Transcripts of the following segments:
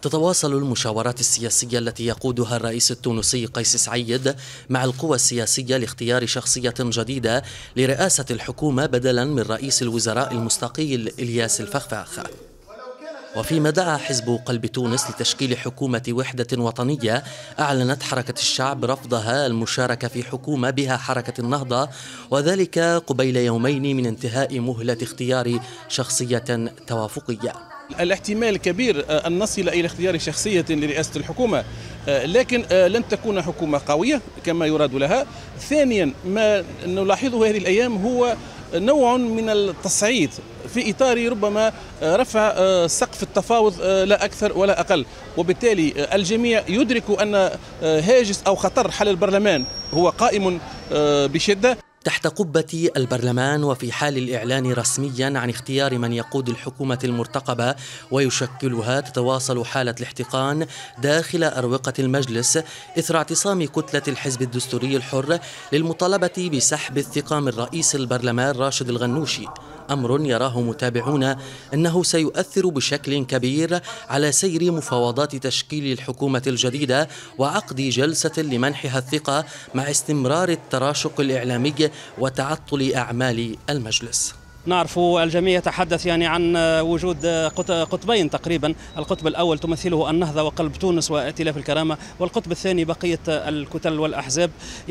تتواصل المشاورات السياسية التي يقودها الرئيس التونسي قيس سعيد مع القوى السياسية لاختيار شخصية جديدة لرئاسة الحكومة بدلا من رئيس الوزراء المستقيل إلياس الفخفاخ. وفيما دعا حزب قلب تونس لتشكيل حكومة وحدة وطنية، أعلنت حركة الشعب رفضها المشاركة في حكومة بها حركة النهضة، وذلك قبيل يومين من انتهاء مهلة اختيار شخصية توافقية. الاحتمال كبير أن نصل إلى اختيار شخصية لرئاسة الحكومة، لكن لن تكون حكومة قوية كما يراد لها. ثانيا، ما نلاحظه هذه الأيام هو نوع من التصعيد في إطار ربما رفع سقف التفاوض لا أكثر ولا أقل، وبالتالي الجميع يدرك أن هاجس أو خطر حل البرلمان هو قائم بشدة تحت قبة البرلمان، وفي حال الإعلان رسميا عن اختيار من يقود الحكومة المرتقبة ويشكلها، تتواصل حالة الاحتقان داخل أروقة المجلس إثر اعتصام كتلة الحزب الدستوري الحر للمطالبة بسحب الثقة من رئيس البرلمان راشد الغنوشي، أمر يراه متابعون أنه سيؤثر بشكل كبير على سير مفاوضات تشكيل الحكومة الجديدة وعقد جلسة لمنحها الثقة، مع استمرار التراشق الإعلامي وتعطل أعمال المجلس. نعرف الجميع يتحدث عن وجود قطبين تقريبا، القطب الأول تمثله النهضة وقلب تونس وائتلاف الكرامة، والقطب الثاني بقية الكتل والأحزاب.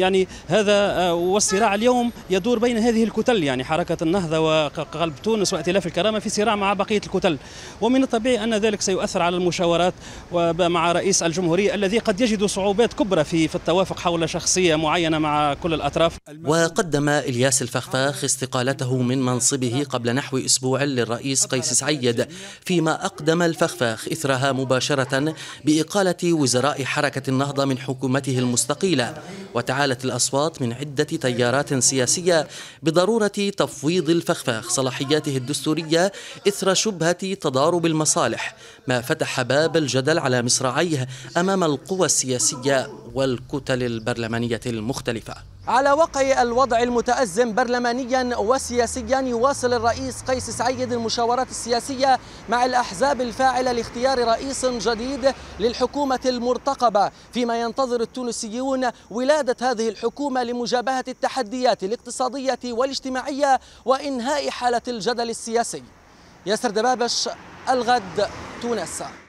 هذا والصراع اليوم يدور بين هذه الكتل، حركة النهضة وقلب تونس وائتلاف الكرامة في صراع مع بقية الكتل، ومن الطبيعي أن ذلك سيؤثر على المشاورات مع رئيس الجمهورية الذي قد يجد صعوبات كبرى في التوافق حول شخصية معينة مع كل الأطراف. وقدم إلياس الفخفاخ استقالته من منصبه قبل نحو أسبوع للرئيس قيس سعيد، فيما أقدم الفخفاخ إثرها مباشرة بإقالة وزراء حركة النهضة من حكومته المستقيلة. وتعالت الأصوات من عدة تيارات سياسية بضرورة تفويض الفخفاخ صلاحياته الدستورية إثر شبهة تضارب المصالح، ما فتح باب الجدل على مصراعيه أمام القوى السياسية والكتل البرلمانية المختلفة. على وقع الوضع المتأزم برلمانيا وسياسيا، يواصل الرئيس قيس سعيد المشاورات السياسية مع الأحزاب الفاعلة لاختيار رئيس جديد للحكومة المرتقبة، فيما ينتظر التونسيون ولادة هذه الحكومة لمجابهة التحديات الاقتصادية والاجتماعية وإنهاء حالة الجدل السياسي. ياسر دبابش، الغد، تونس.